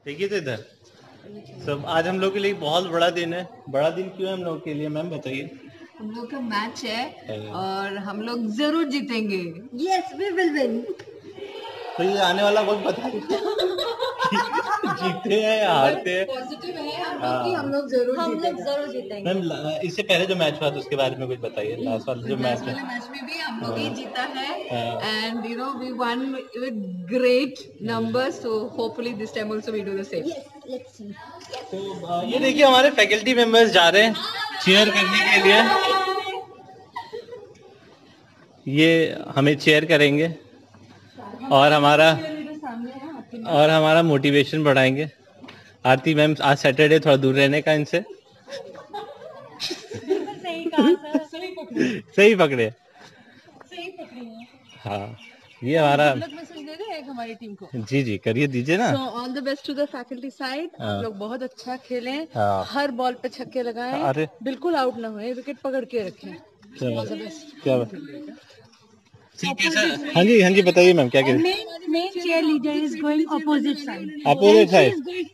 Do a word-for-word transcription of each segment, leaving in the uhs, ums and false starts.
देखिए तो इधर सब आज हम लोग के लिए बहुत बड़ा दिन है। बड़ा दिन क्यों है हम लोग के लिए, मैम बताइए। हम लोग का मैच है और हम लोग जरूर जीतेंगे। Yes we will win. तो ये आने वाला वक्त बताइए जीते हैं या हारते हैं। पॉजिटिव है हम लोग कि हम लोग जरूर हम लोग जरूर जीतेंगे। मैम इससे पहले जो मैच हुआ था उसके बारे में कुछ बताइए। लास्ट वाला जो मैच है, मैच में भी हम लोग ही जीता है and you know we won with great numbers, so hopefully this time also we do the same. Yes let's see. तो ये देखिए हमारे फैकल्टी मेंबर्स जा रहे हैं चीयर करने के लिए। ये हमें चेयर करेंगे और हमारा और हमारा मोटिवेशन बढ़ाएंगे। आरती मैम आज सैटरडे थोड़ा दूर रहने का इनसे। सही कहा सर, सही पकड़े सही पकड़े सही पकड़े। हाँ ये हमारा मैसेज दे दे एक हमारी टीम को। जी जी करिए दीजिए ना। So all the best to the faculty side. आप लोग बहुत अच्छा खेलें, हाँ। हर बॉल पे छक्के लगाएं, अरे बिल्कुल आउट ना होए, विकेट पकड़ के रखें। क्या क्या कैसा। हाँ जी हाँ जी बताइए मैम क्या कह रही। Main cheerleader is going opposite side. Opposite side.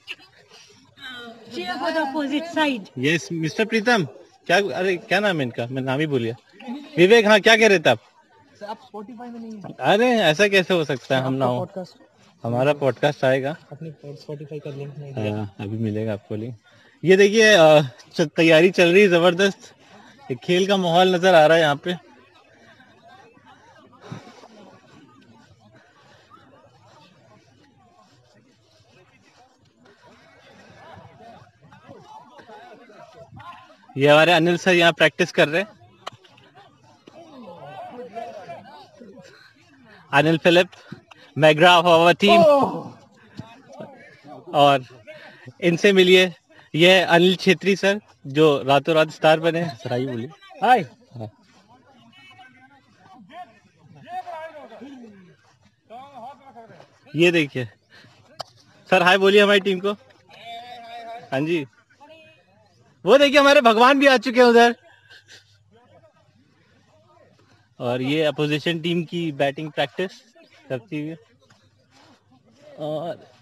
Cheer for the opposite side. Yes mister Pritam. क्या अरे क्या नाम है इनका, मैं नाम ही भूल गया। विवेक हाँ क्या कह रहे थे आप। आप स्पॉटिफाई में नहीं है। अरे ऐसा कैसे हो सकता है, हम ना हो। हमारा पॉडकास्ट आएगा, अपने स्पॉटिफाई का लिंक नहीं दिया। हाँ अभी मिलेगा आपको लिंक। ये देखिए तैयारी चल रही है जबरदस्त। एक खेल का माहौल नजर आ रहा है यहाँ पे। ये हमारे अनिल सर यहाँ प्रैक्टिस कर रहे हैं। Anil Philip McGrath of our team. और इनसे मिलिए, ये अनिल छेत्री सर जो रातों रात स्टार बने। सर आइए बोलिए हाय। ये देखिए सर हाय बोलिए हमारी टीम को। हाँ जी वो देखिए हमारे भगवान भी आ चुके हैं उधर। और ये अपोजिशन टीम की बैटिंग प्रैक्टिस करती हुई। और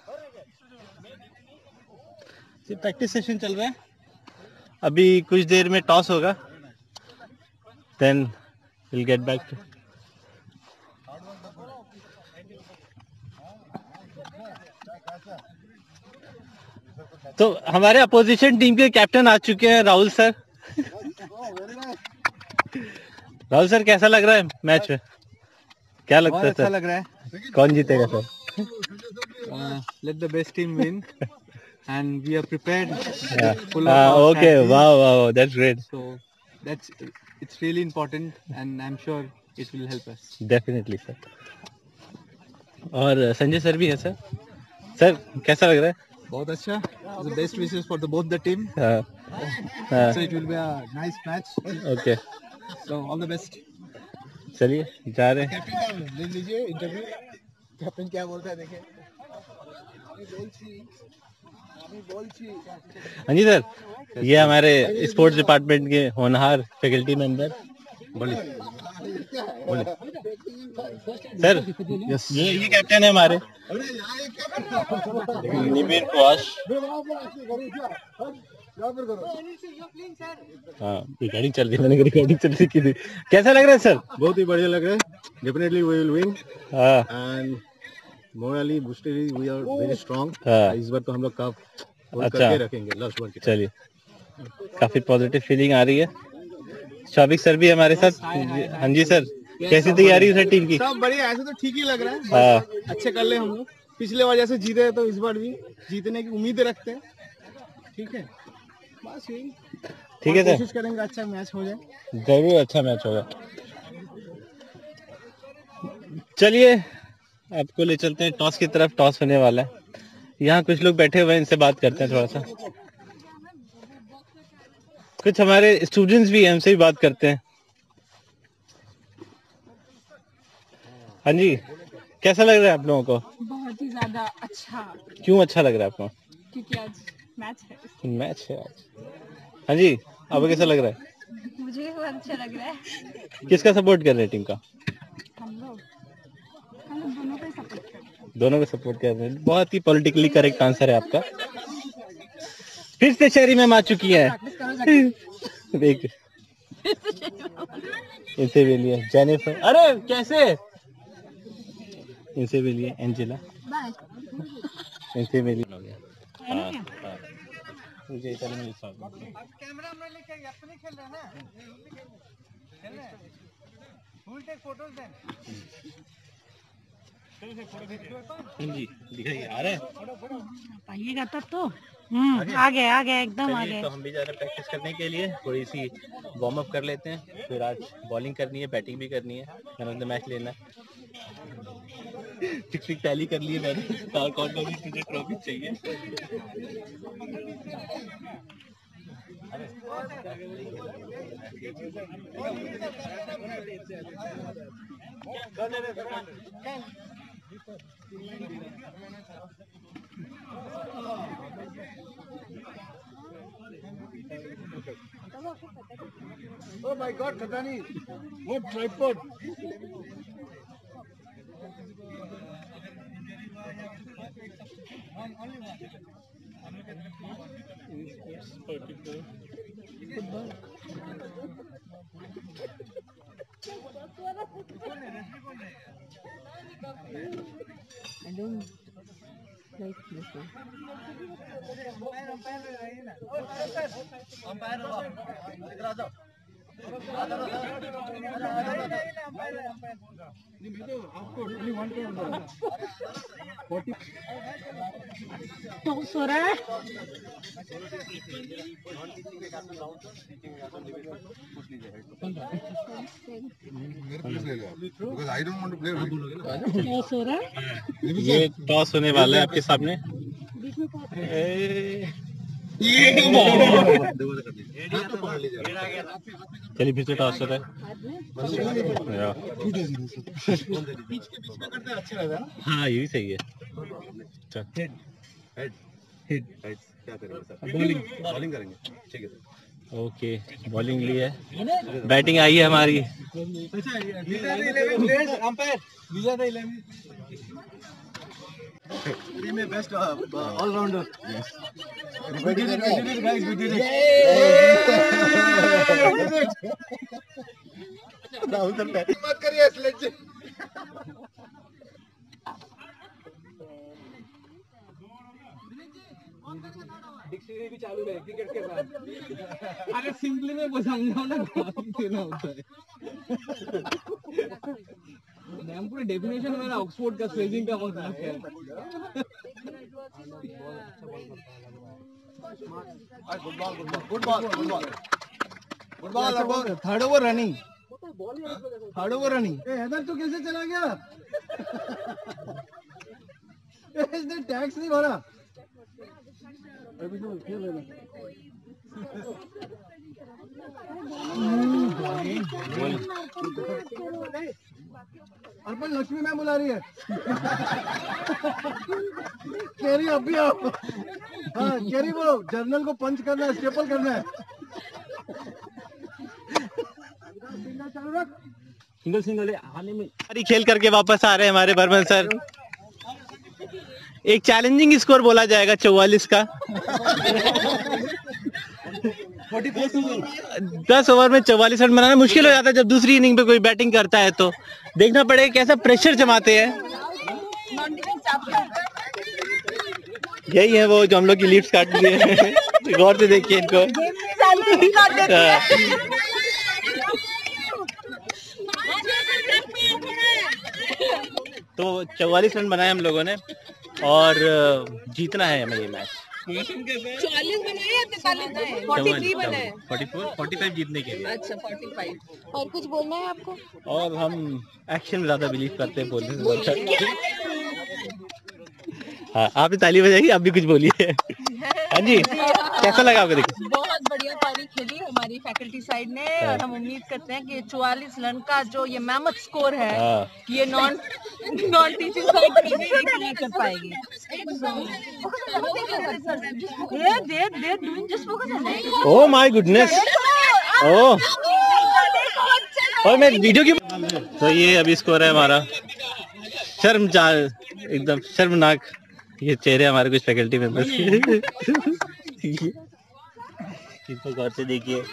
ये प्रैक्टिस सेशन चल रहा है। अभी कुछ देर में टॉस होगा, then will get back to. तो हमारे अपोजिशन टीम के कैप्टन आ चुके हैं राहुल सर। राहुल सर कैसा लग रहा है मैच में, क्या लगता है सर? अच्छा लग रहा है। कौन जीतेगा sir? Let the best team win and we are prepared. Yeah. Full of Uh, our okay. strategies. Wow. Wow. That's great. So that's it's really important and I'm sure it will help us. Definitely sir. और Sanjay sir भी है sir. Sir कैसा लग रहा है? बहुत अच्छा. The best wishes for the both the team. हाँ. हाँ. So it will be a nice match. Okay. So all the best. चलिए जा रहे हैं। कैप्टन ले लीजिए इंटरव्यू। कैप्टन क्या बोलता है देखिए। हाँ जी सर, ये हमारे स्पोर्ट्स डिपार्टमेंट के होनहार फैकल्टी मेंबर। बोलिए बोलिए सर। यस ये ये कैप्टन है हमारे निबिन कुआश। हाँ रिकॉर्डिंग चल रही है, मैंने रिकॉर्डिंग चल रही थी। कैसा लग रहा है सर? बहुत ही बढ़िया लग रहा है। Definitely we will win. हाँ and morally boostedly we are very strong. इस बार तो हम लोग कप अच्छा करके रखेंगे लास्ट वन। चलिए काफी पॉजिटिव फीलिंग आ रही है। शौविक सर भी हमारे साथ। हाँ जी सर, कैसी तैयारी है सर टीम की? सब बढ़िया, ऐसे तो ठीक ही लग रहा है। हाँ अच्छे कर ले हम लोग। पिछले बार जैसे जीते तो इस बार भी जीतने की उम्मीद रखते हैं। ठीक है बस यही ठीक है सर, कोशिश करेंगे अच्छा मैच हो जाए। जरूर अच्छा मैच होगा। चलिए आपको ले चलते हैं टॉस की तरफ। टॉस होने वाला है। यहाँ कुछ लोग बैठे हुए हैं, इनसे बात करते हैं थोड़ा सा। कुछ हमारे स्टूडेंट्स भी हैं, उनसे भी बात करते हैं। हाँ जी कैसा लग रहा है आप लोगों को? बहुत ही ज्यादा अच्छा। क्यों अच्छा लग रहा है आपको? क्योंकि आज मैच है। मैच है आज। हाँ जी आपको कैसा लग रहा है? मुझे भी बहुत अच्छा लग रहा है। किसका सपोर्ट कर रहे हैं टीम का? हम लोग हम लोग दोनों का सपोर्ट करते हैं। दोनों को सपोर्ट कर रहे हैं। बहुत ही पॉलिटिकली करेक्ट आंसर है आपका। फिर से शहरी मैम आ चुकी है। देख इनसे भी लिए जेनिफर, अरे कैसे, इनसे भी लिए एंजेला, इनसे भी लिए हो गया। हाँ, हाँ। मुझे चलो मैं कैमरा में लेके अपने खेल रहे हैं ना, खेल रहे हैं, फुल टेक फोटोज दें। जी दिखाइए, आ रहे हैं, आइएगा तब तो। हम्म आ गए आ गए एकदम आ गए। तो हम भी जा रहे हैं प्रैक्टिस करने के लिए, थोड़ी सी वार्म अप कर लेते हैं, फिर आज बॉलिंग करनी है, बैटिंग भी करनी है, मैन ऑफ द मैच लेना है। टिक टिक टैली कर लिए मैंने, और कौन कौन सी मुझे ट्रॉफी चाहिए। Oh my God, Katani, what tripod? I don't like this one. Toss हो रहा है। टॉस हो रहा है। ये टॉस होने वाला है आपके सामने। चलिए फिर से टॉस हो रहा है। हाँ ये भी सही है। बॉलिंग बॉलिंग करेंगे, ठीक है। ओके बॉलिंग ली है, बैटिंग आई है हमारी। में बेस्ट ऑलराउंडर। मत करिए स्लेज। डिक्शनरी भी चालू है क्रिकेट के साथ। अरे सिंपली में समझाओ ना, देना होता है। मैम पूरे डेफिनेशन में ऑक्सफोर्ड का फ्रेजिंग का मतलब है। Good ball good ball good ball good ball. Third over running, third over running. Haider तो कैसे चला गया? इसने टैक्स नहीं भरा। अभी तो खेल लेना। अर्पण लक्ष्मी मैम बुला रही है। केरी अभी आओ। हाँ केरी बोलो, जर्नल को पंच करना है, स्टेपल करना है। सिंगल सिंगल आने में सारी खेल करके वापस आ रहे हैं हमारे बर्मन सर। एक चैलेंजिंग स्कोर बोला जाएगा चौवालीस का। दस ओवर में चौवालीस रन बनाना मुश्किल हो जाता है जब दूसरी इनिंग पे कोई बैटिंग करता है, तो देखना पड़ेगा कैसा प्रेशर जमाते हैं। यही है वो जो हम लोग की लीड्स काट दी है। गौर से देखिए इनको। तो चौवालीस रन बनाए हम लोगों ने और जीतना है हमें ये मैच। चालीस बनाए या तैतालीस बनाए? फोर्टी फोर फोर्टी फाइव जीतने के लिए। अच्छा फोर्टी फाइव। और कुछ बोलना है आपको? और हम एक्शन में ज्यादा बिलीव करते हैं, बोलने से। हाँ आप भी ताली बजाइए, आप भी कुछ बोलिए। हाँ जी कैसा लगा आपको? देखिए बहुत बढ़िया पारी खेली हमारी फैकल्टी साइड ने, और हम उम्मीद करते हैं कि चौवालीस रन का जो ये मैमथ स्कोर है ये नॉन नॉन टीचिंग साइड नहीं कर पाएगी। They they they doing just focus on it. Oh my goodness. Oh और मैं वीडियो की। तो ये अभी स्कोर है हमारा। शर्म एकदम शर्मनाक ये चेहरे हमारे कुछ फैकल्टी मेंबर्स के। इनको गौर से देखिए।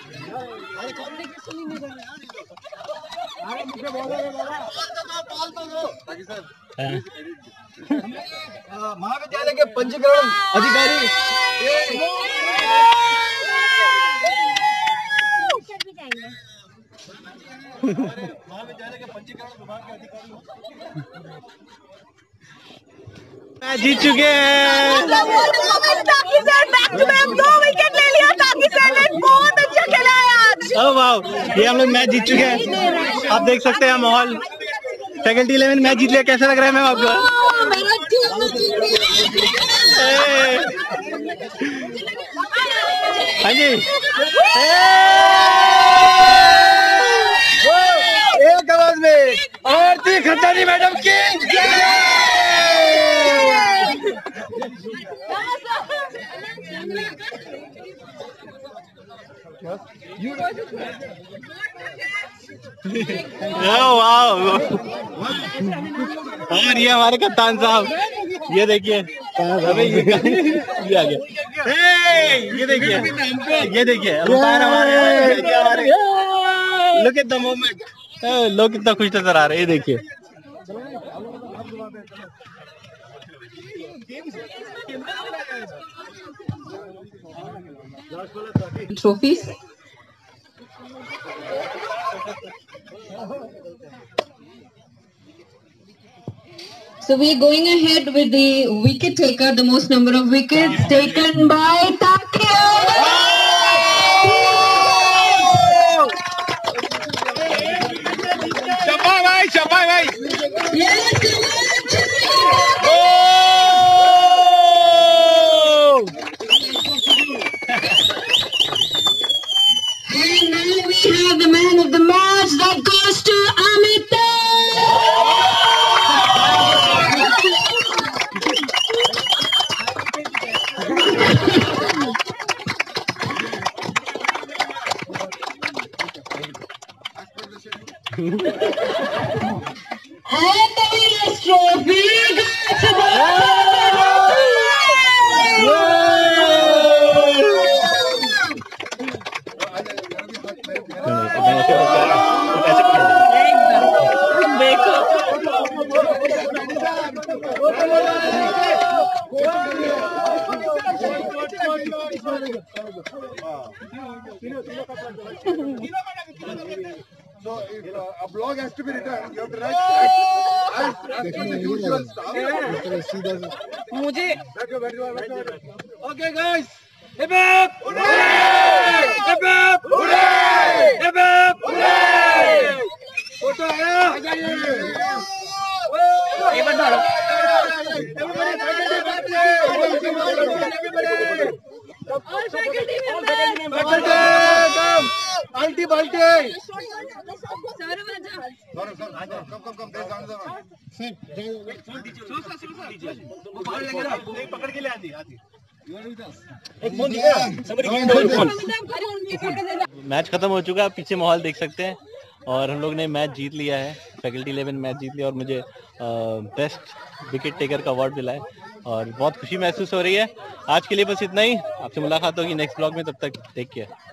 महाविद्यालय के पंजीकरण अधिकारी महाविद्यालय के पंजीकरण विभाग के अधिकारी मैच जीत चुके हैं। दो विकेट ले लिया ताकि सर ने बहुत अच्छा खेला आज। ओह वाह, ये हम लोग मैच जीत चुके हैं। आप देख सकते हैं माहौल। फैकल्टी इलेवन मैच जीत लिया, कैसा लग रहा है मैम आपको? मेरा टीम हाँ जी, एक आवाज में आरती खट्टानी मैडम की और ये हमारे कप्तान साहब, ये देखिए अबे ये ये आ गया। ये देखिए ये देखिए हमारे लुक एट द मोमेंट। लोग कितना खुश नजर आ रहे हैं, ये देखिए। Trophies. So we are going ahead with the wicket taker, the most number of wickets taken by Takya. शाबाश भाई, शाबाश भाई। And now we have the man of the match that goes to Amit. And the winner's trophy goes to the So if uh, a blog has to be written, you have to write as, as per the usual stuff. मुझे Okay, guys. Hip hip! Hooray! Hip hip! Hooray! Hip hip! Hooray! Photo आया? आ जाइए. एक बार डालो. और faculty में बाल्टी बाल्टी. Sir मजा. कम कम कम तेज आने दो. पकड़ के ले आती आती. मैच खत्म हो चुका है, पीछे माहौल देख सकते हैं और हम लोग ने मैच जीत लिया है। फैकल्टी इलेवन मैच जीत लिया और मुझे बेस्ट विकेट टेकर का अवार्ड मिला है और बहुत खुशी महसूस हो रही है। आज के लिए बस इतना ही। आपसे मुलाकात होगी नेक्स्ट ब्लॉग में, तब तक टेक केयर।